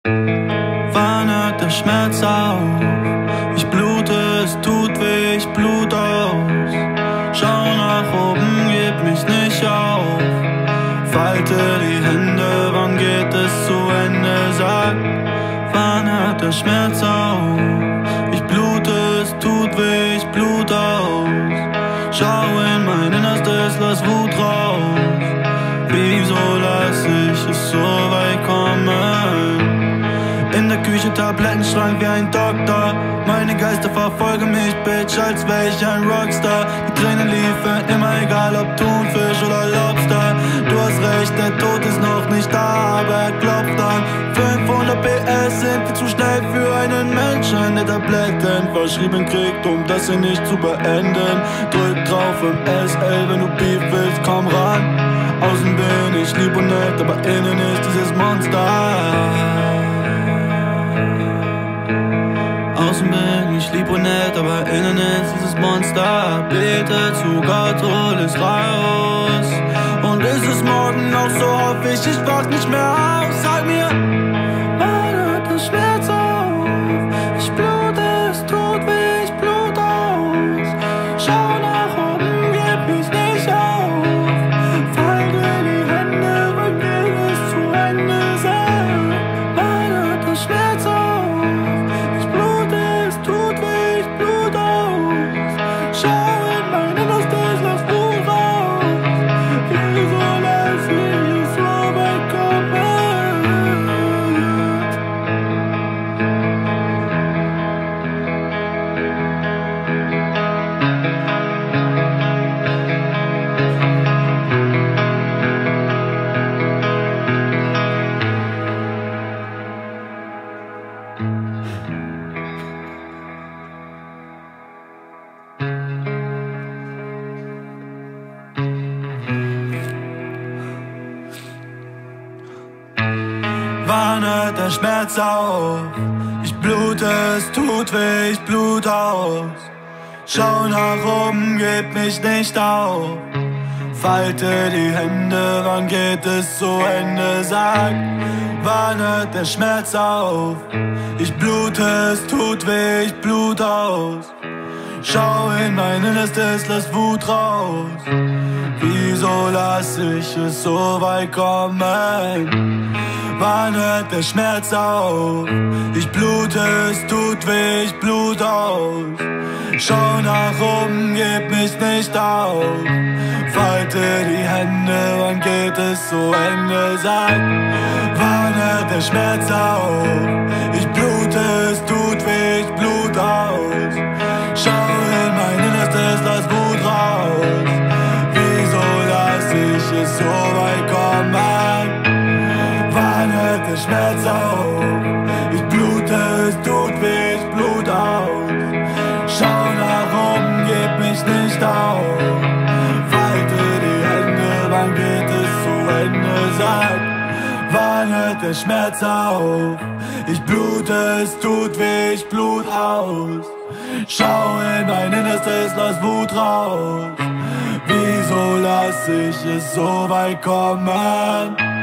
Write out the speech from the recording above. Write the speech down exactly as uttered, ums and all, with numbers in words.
Wann hört der Schmerz auf? Ich blute, es tut weh, ich blut aus. Schau nach oben, gib mich nicht auf. Falte die Hände, wann geht es zu Ende? Sag, wann hört der Schmerz auf? Ich blute, es tut weh, ich blut aus. Schau in mein Innerstes, lass Wut raus. Wieso lass ich es so weit kommen? In der Küche Tablettenschrank wie ein Doktor. Meine Geister verfolgen mich, Bitch, als wär ich ein Rockstar. Die Tränen liefen immer, egal ob Thunfisch oder Lobster. Du hast recht, der Tod ist noch nicht da, aber er klopft an. fünfhundert P S sind wir zu schnell für einen Menschen, der Tabletten verschrieben kriegt, um das hier nicht zu beenden. Drück drauf im S L, wenn du Beef willst, komm ran. Außen bin ich lieb und nett, aber innen ist dieses Monster. Außen bin ich lieb und nett, aber innen ist dieses Monster. Bete zu Gott, hol es raus. Und ist es morgen noch so, hoffe ich, ich wach nicht mehr auf. Sag mir, wann hört der Schmerz auf? Ich blute, es tut weh, ich blut aus. Schau nach oben, gib mich nicht auf. Falte die Hände, wann geht es zu Ende? Sag, wann hört der Schmerz auf? Wann hört der Schmerz auf? Ich blute, es tut weh, ich blut aus. Schau nach oben, gib mich nicht auf. Falte die Hände, wann geht es zu Ende? Sag, wann hört der Schmerz auf? Ich blute, es tut weh, ich blut aus. Schau in mein Innerstes, lass Wut raus. Wieso lass ich es so weit kommen? Wann hört der Schmerz auf? Ich blute, es tut weh, ich blut aus. Schau nach oben, gib mich nicht auf. Falte die Hände, wann geht es zu Ende? Sag, wann hört der Schmerz auf? Ich blute, es tut weh, ich blut aus. Schau in mein Innerstes, lass Wut raus. Wieso lass ich es so weit kommen? Wann hört der Schmerz auf? Ich blute, es tut weh, ich blut aus. Schau nach oben, gib mich nicht auf. Falte die Hände, wann geht es zu Ende? Sag, wann hört der Schmerz auf? Ich blute, es tut weh, ich blut aus. Schau in mein Innerstes, lass Wut raus. Wieso lass ich es so weit kommen?